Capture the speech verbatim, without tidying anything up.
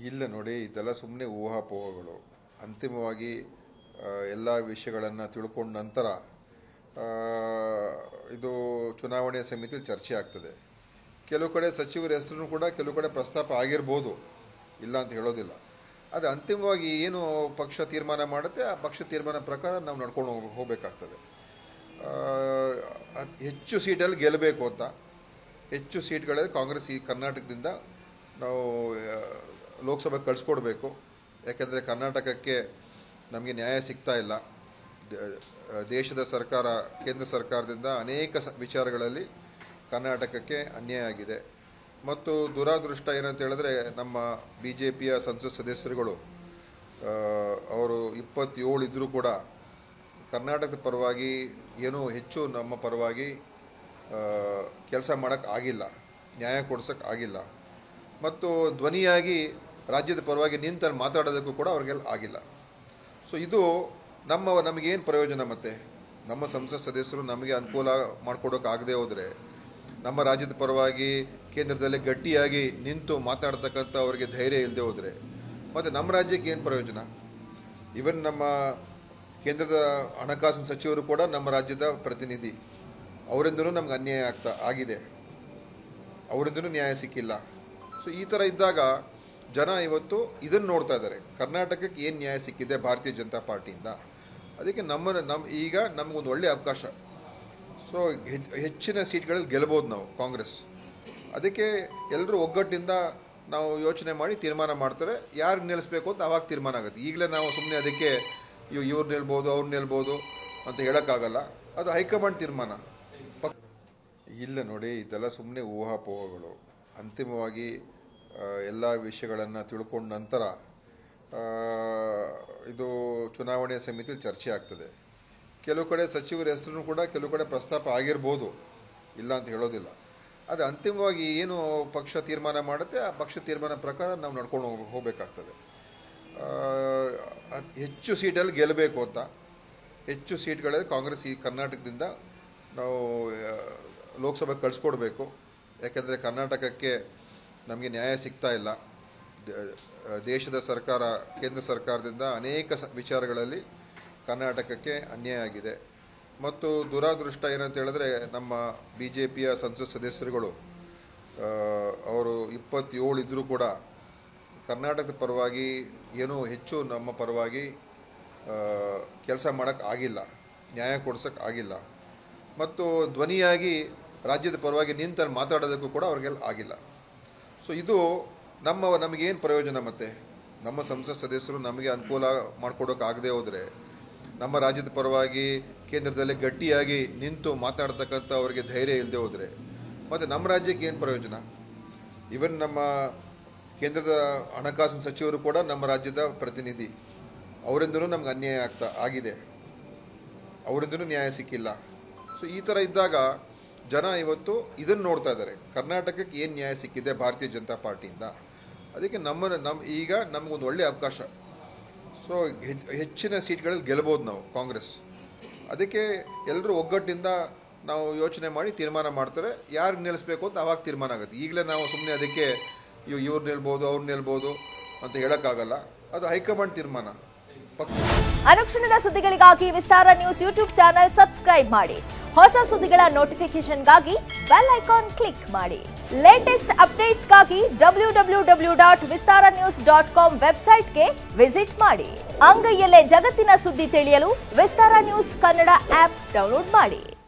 ಇಲ್ಲ ನೋಡಿ, ಇದೆಲ್ಲ ಸುಮ್ಮನೆ ಊಹಾಪೋಹಗಳು. ಅಂತಿಮವಾಗಿ ಎಲ್ಲ ವಿಷಯಗಳನ್ನು ತಿಳ್ಕೊಂಡ ನಂತರ ಇದು ಚುನಾವಣೆ ಸಮಿತಿಯಲ್ಲಿ ಚರ್ಚೆ ಆಗ್ತದೆ. ಕೆಲವು ಕಡೆ ಸಚಿವರ ಹೆಸರು ಕೂಡ ಕೆಲವು ಕಡೆ ಪ್ರಸ್ತಾಪ ಆಗಿರ್ಬೋದು, ಇಲ್ಲ ಅಂತ ಹೇಳೋದಿಲ್ಲ. ಅದು ಅಂತಿಮವಾಗಿ ಏನು ಪಕ್ಷ ತೀರ್ಮಾನ ಮಾಡುತ್ತೆ ಆ ಪಕ್ಷ ತೀರ್ಮಾನ ಪ್ರಕಾರ ನಾವು ನಡ್ಕೊಂಡು ಹೋಗಿ ಹೋಗಬೇಕಾಗ್ತದೆ. ಹೆಚ್ಚು ಸೀಟಲ್ಲಿ ಗೆಲ್ಲಬೇಕು ಅಂತ, ಹೆಚ್ಚು ಸೀಟ್ಗಳಲ್ಲಿ ಕಾಂಗ್ರೆಸ್ ಈ ಕರ್ನಾಟಕದಿಂದ ನಾವು ಲೋಕಸಭೆಗೆ ಕಳಿಸ್ಕೊಡ್ಬೇಕು. ಯಾಕೆಂದರೆ ಕರ್ನಾಟಕಕ್ಕೆ ನಮಗೆ ನ್ಯಾಯ ಸಿಗ್ತಾ ಇಲ್ಲ. ದೇಶದ ಸರ್ಕಾರ, ಕೇಂದ್ರ ಸರ್ಕಾರದಿಂದ ಅನೇಕ ಸ ವಿಚಾರಗಳಲ್ಲಿ ಕರ್ನಾಟಕಕ್ಕೆ ಅನ್ಯಾಯ ಆಗಿದೆ. ಮತ್ತು ದುರಾದೃಷ್ಟ ಏನಂತ ಹೇಳಿದ್ರೆ, ನಮ್ಮ ಬಿ ಜೆ ಪಿಯ ಸಂಸತ್ ಸದಸ್ಯರುಗಳು ಅವರು ಇಪ್ಪತ್ತೇಳು ಇದ್ದರೂ ಕೂಡ ಕರ್ನಾಟಕದ ಪರವಾಗಿ ಏನೂ ಹೆಚ್ಚು ನಮ್ಮ ಪರವಾಗಿ ಕೆಲಸ ಮಾಡೋಕ್ಕೆ ಆಗಿಲ್ಲ, ನ್ಯಾಯ ಕೊಡ್ಸೋಕ್ಕೆ ಆಗಿಲ್ಲ. ಮತ್ತು ಧ್ವನಿಯಾಗಿ ರಾಜ್ಯದ ಪರವಾಗಿ ನಿಂತಲ್ಲಿ ಮಾತಾಡೋದಕ್ಕೂ ಕೂಡ ಅವ್ರಿಗೆಲ್ಲ ಆಗಿಲ್ಲ. ಸೊ ಇದು ನಮ್ಮ ನಮಗೇನು ಪ್ರಯೋಜನ? ಮತ್ತು ನಮ್ಮ ಸಂಸತ್ ಸದಸ್ಯರು ನಮಗೆ ಅನುಕೂಲ ಮಾಡಿಕೊಡೋಕ್ಕಾಗದೇ ಹೋದರೆ, ನಮ್ಮ ರಾಜ್ಯದ ಪರವಾಗಿ ಕೇಂದ್ರದಲ್ಲಿ ಗಟ್ಟಿಯಾಗಿ ನಿಂತು ಮಾತಾಡ್ತಕ್ಕಂಥ ಅವರಿಗೆ ಧೈರ್ಯ ಇಲ್ಲದೆ ಹೋದರೆ ಮತ್ತು ನಮ್ಮ ರಾಜ್ಯಕ್ಕೆ ಏನು ಪ್ರಯೋಜನ? ಈವನ್ ನಮ್ಮ ಕೇಂದ್ರದ ಹಣಕಾಸಿನ ಸಚಿವರು ಕೂಡ ನಮ್ಮ ರಾಜ್ಯದ ಪ್ರತಿನಿಧಿ. ಅವರಿಂದಲೂ ನಮ್ಗೆ ಅನ್ಯಾಯ ಆಗ್ತಾ ಆಗಿದೆ, ಅವರಿಂದಲೂ ನ್ಯಾಯ ಸಿಕ್ಕಿಲ್ಲ. ಸೊ ಈ ಥರ ಇದ್ದಾಗ ಜನ ಇವತ್ತು ಇದನ್ನು ನೋಡ್ತಾ ಇದ್ದಾರೆ, ಕರ್ನಾಟಕಕ್ಕೆ ಏನು ನ್ಯಾಯ ಸಿಕ್ಕಿದೆ ಭಾರತೀಯ ಜನತಾ ಪಾರ್ಟಿಯಿಂದ. ಅದಕ್ಕೆ ನಮ್ಮ ನಮ್ಮ ಈಗ ನಮಗೊಂದು ಒಳ್ಳೆಯ ಅವಕಾಶ. ಸೊ ಹೆಚ್ಚಿನ ಸೀಟ್ಗಳಲ್ಲಿ ಗೆಲ್ಬೋದು ನಾವು ಕಾಂಗ್ರೆಸ್. ಅದಕ್ಕೆ ಎಲ್ಲರೂ ಒಗ್ಗಟ್ಟಿನಿಂದ ನಾವು ಯೋಚನೆ ಮಾಡಿ ತೀರ್ಮಾನ ಮಾಡ್ತಾರೆ, ಯಾರು ನಿಲ್ಲಿಸ್ಬೇಕು ಅಂತ ಆವಾಗ ತೀರ್ಮಾನ ಆಗುತ್ತೆ. ಈಗಲೇ ನಾವು ಸುಮ್ಮನೆ ಅದಕ್ಕೆ ಇವ್ ಇವ್ರು ನಿಲ್ಬೋದು ಅವ್ರು ನಿಲ್ಬೋದು ಅಂತ ಹೇಳೋಕ್ಕಾಗಲ್ಲ. ಅದು ಹೈಕಮಾಂಡ್ ತೀರ್ಮಾನ. ಇಲ್ಲ ನೋಡಿ, ಇದೆಲ್ಲ ಸುಮ್ಮನೆ ಊಹಾಪೋಹಗಳು. ಅಂತಿಮವಾಗಿ ಎಲ್ಲ ವಿಷಯಗಳನ್ನು ತಿಳ್ಕೊಂಡ ನಂತರ ಇದು ಚುನಾವಣೆ ಸಮಿತಿಯಲ್ಲಿ ಚರ್ಚೆ ಆಗ್ತದೆ. ಕೆಲವು ಕಡೆ ಸಚಿವರ ಹೆಸರು ಕೂಡ ಕೆಲವು ಕಡೆ ಪ್ರಸ್ತಾಪ ಆಗಿರ್ಬೋದು, ಇಲ್ಲ ಅಂತ ಹೇಳೋದಿಲ್ಲ. ಅದು ಅಂತಿಮವಾಗಿ ಏನು ಪಕ್ಷ ತೀರ್ಮಾನ ಮಾಡುತ್ತೆ ಆ ಪಕ್ಷ ತೀರ್ಮಾನ ಪ್ರಕಾರ ನಾವು ನಡ್ಕೊಂಡು ಹೋಗಿ ಹೋಗಬೇಕಾಗ್ತದೆ. ಹೆಚ್ಚು ಸೀಟಲ್ಲಿ ಗೆಲ್ಲಬೇಕು ಅಂತ, ಹೆಚ್ಚು ಸೀಟ್ಗಳಲ್ಲಿ ಕಾಂಗ್ರೆಸ್ ಈ ಕರ್ನಾಟಕದಿಂದ ನಾವು ಲೋಕಸಭೆಗೆ ಕಳಿಸ್ಕೊಡ್ಬೇಕು. ಯಾಕೆಂದರೆ ಕರ್ನಾಟಕಕ್ಕೆ ನಮಗೆ ನ್ಯಾಯ ಸಿಗ್ತಾ ಇಲ್ಲ. ದೇಶದ ಸರ್ಕಾರ, ಕೇಂದ್ರ ಸರ್ಕಾರದಿಂದ ಅನೇಕ ಸ ವಿಚಾರಗಳಲ್ಲಿ ಕರ್ನಾಟಕಕ್ಕೆ ಅನ್ಯಾಯ ಆಗಿದೆ. ಮತ್ತು ದುರಾದೃಷ್ಟ ಏನಂತ ಹೇಳಿದ್ರೆ, ನಮ್ಮ ಬಿ ಜೆ ಪಿಯ ಸಂಸತ್ ಸದಸ್ಯರುಗಳು ಅವರು ಇಪ್ಪತ್ತೇಳು ಇದ್ದರೂ ಕೂಡ ಕರ್ನಾಟಕದ ಪರವಾಗಿ ಏನೂ ಹೆಚ್ಚು ನಮ್ಮ ಪರವಾಗಿ ಕೆಲಸ ಮಾಡೋಕ್ಕೆ ಆಗಿಲ್ಲ, ನ್ಯಾಯ ಕೊಡ್ಸೋಕ್ಕೆ ಆಗಿಲ್ಲ. ಮತ್ತು ಧ್ವನಿಯಾಗಿ ರಾಜ್ಯದ ಪರವಾಗಿ ನಿಂತಲ್ಲಿ ಮಾತಾಡೋದಕ್ಕೂ ಕೂಡ ಅವ್ರಿಗೆಲ್ಲ ಆಗಿಲ್ಲ. ಸೊ ಇದು ನಮ್ಮ ನಮಗೇನು ಪ್ರಯೋಜನ? ಮತ್ತು ನಮ್ಮ ಸಂಸತ್ ಸದಸ್ಯರು ನಮಗೆ ಅನುಕೂಲ ಮಾಡಿಕೊಡೋಕ್ಕಾಗದೇ ಹೋದರೆ, ನಮ್ಮ ರಾಜ್ಯದ ಪರವಾಗಿ ಕೇಂದ್ರದಲ್ಲಿ ಗಟ್ಟಿಯಾಗಿ ನಿಂತು ಮಾತಾಡ್ತಕ್ಕಂಥ ಅವರಿಗೆ ಧೈರ್ಯ ಇಲ್ಲದೆ ಹೋದರೆ ಮತ್ತು ನಮ್ಮ ರಾಜ್ಯಕ್ಕೆ ಏನು ಪ್ರಯೋಜನ? ಈವನ್ ನಮ್ಮ ಕೇಂದ್ರದ ಹಣಕಾಸಿನ ಸಚಿವರು ಕೂಡ ನಮ್ಮ ರಾಜ್ಯದ ಪ್ರತಿನಿಧಿ. ಅವರಿಂದಲೂ ನಮ್ಗೆ ಅನ್ಯಾಯ ಆಗ್ತಾ ಆಗಿದೆ, ಅವರಿಂದಲೂ ನ್ಯಾಯ ಸಿಕ್ಕಿಲ್ಲ. ಸೊ ಈ ಥರ ಇದ್ದಾಗ ಜನ ಇವತ್ತು ಇದನ್ನು ನೋಡ್ತಾ ಇದ್ದಾರೆ, ಕರ್ನಾಟಕಕ್ಕೆ ಏನು ನ್ಯಾಯ ಸಿಕ್ಕಿದೆ ಭಾರತೀಯ ಜನತಾ ಪಾರ್ಟಿಯಿಂದ. ಅದಕ್ಕೆ ನಮ್ಮ ನಮ್ಮ ಈಗ ನಮಗೊಂದು ಒಳ್ಳೆಯ ಅವಕಾಶ. ಸೊ ಹೆಚ್ಚಿನ ಸೀಟ್ಗಳಲ್ಲಿ ಗೆಲ್ಬೋದು ನಾವು ಕಾಂಗ್ರೆಸ್. ಅದಕ್ಕೆ ಎಲ್ಲರೂ ಒಗ್ಗಟ್ಟಿನಿಂದ ನಾವು ಯೋಚನೆ ಮಾಡಿ ತೀರ್ಮಾನ ಮಾಡ್ತಾರೆ, ಯಾರು ನಿಲ್ಲಿಸ್ಬೇಕು ಅಂತ ಆವಾಗ ತೀರ್ಮಾನ ಆಗುತ್ತೆ. ಈಗಲೇ ನಾವು ಸುಮ್ಮನೆ ಅದಕ್ಕೆ ಇವ್ ಇವ್ರು ನಿಲ್ಬೋದು ಅವ್ರು ನಿಲ್ಬೋದು ಅಂತ ಹೇಳೋಕ್ಕಾಗಲ್ಲ. ಅದು ಹೈಕಮಾಂಡ್ ತೀರ್ಮಾನ. ಅನುಕ್ಷಣದ ಸುದ್ದಿಗಳಿಗಾಗಿ Vistara news YouTube channel subscribe ಮಾಡಿ. ಹೊಸ ಸುದ್ದಿಗಳ ನೋಟಿಫಿಕೇಶನ್ಗಾಗಿ ಬೆಲ್ ಐಕಾನ್ ಕ್ಲಿಕ್ ಮಾಡಿ. ಲೇಟೆಸ್ಟ್ ಅಪ್ಡೇಟ್ಸ್ಗಾಗಿ W W W dot Vistara news dot com ವೆಬ್ಸೈಟ್ಗೆ ವಿಸಿಟ್ ಮಾಡಿ. ಅಂಗೈಯಲ್ಲೇ ಜಗತ್ತಿನ ಸುದ್ದಿ ತಿಳಿಯಲು Vistara news Kannada app download ಮಾಡಿ.